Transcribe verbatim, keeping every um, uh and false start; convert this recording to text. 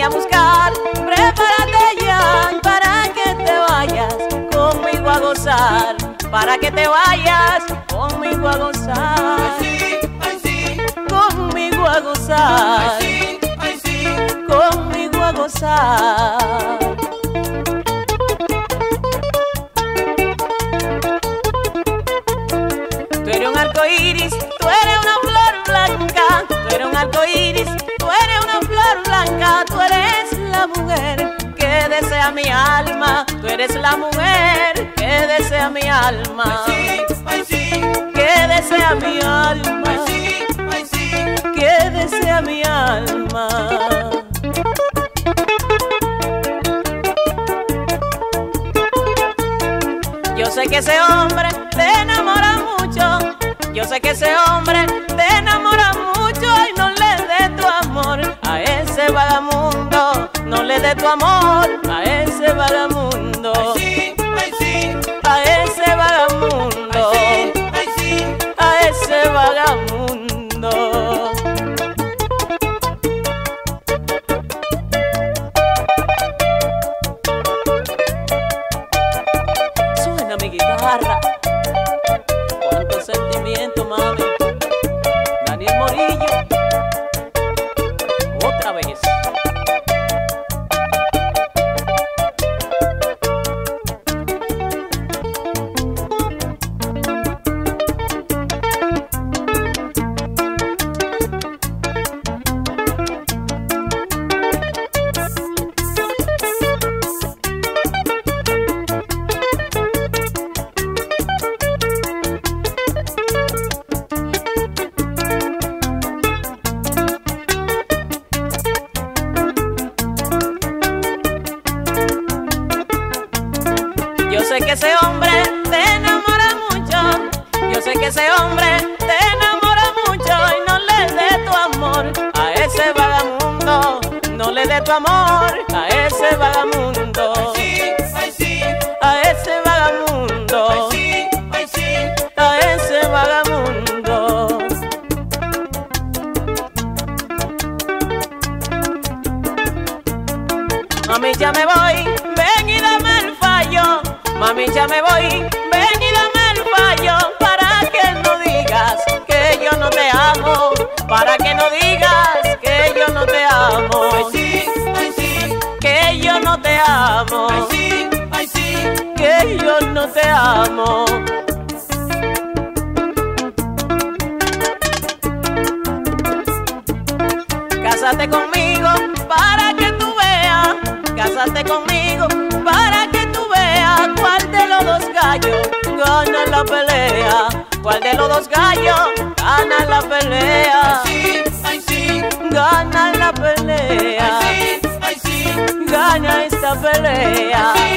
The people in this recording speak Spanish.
a buscar. Prepárate ya para que te vayas conmigo a gozar, para que te vayas conmigo a gozar. Ay sí, ay sí, conmigo a gozar. ay sí, ay sí, conmigo a gozar. Tú eres un arco iris, tú eres una flor blanca. Tú eres un arco iris, tú eres una flor blanca. Tú eres la mujer que desea mi alma. Tú eres la mujer que desea mi alma. ay sí, ay sí, Que desea mi alma. ay sí, ay sí, Que desea mi alma. Yo sé que ese hombre te enamora mucho. Yo sé que ese hombre te enamora mucho. Y no le dé tu amor a ese vagamundo. No le dé tu amor a ese vagamundo. ay sí, ay sí, A ese vagamundo. ay sí, ay sí, A ese vagamundo. Suena mi guitarra. Cuánto sentimiento, mami. Daniel Morillo. Otra vez. Yo sé que ese hombre te enamora mucho. Yo sé que ese hombre te enamora mucho. Y no le dé tu amor a ese vagamundo. No le dé tu amor a ese vagamundo. ay sí, ay sí, A ese vagamundo. ay sí, ay sí, A ese vagamundo. Mami, ya me voy, ven y dame el fallo. Mami, ya me voy, ven y dame el fallo. Para que no digas que yo no te amo. Para que no digas que yo no te amo. ay sí, ay sí, Que yo no te amo. ay sí, ay sí, Que yo no te amo. Cásate conmigo para que tú veas. Cásate conmigo para que tú veas cuál de los dos gallos gana la pelea. Cuál de los dos gallos gana la pelea. ay sí, ay sí, Gana la pelea. ay sí, ay sí, Gana esta pelea.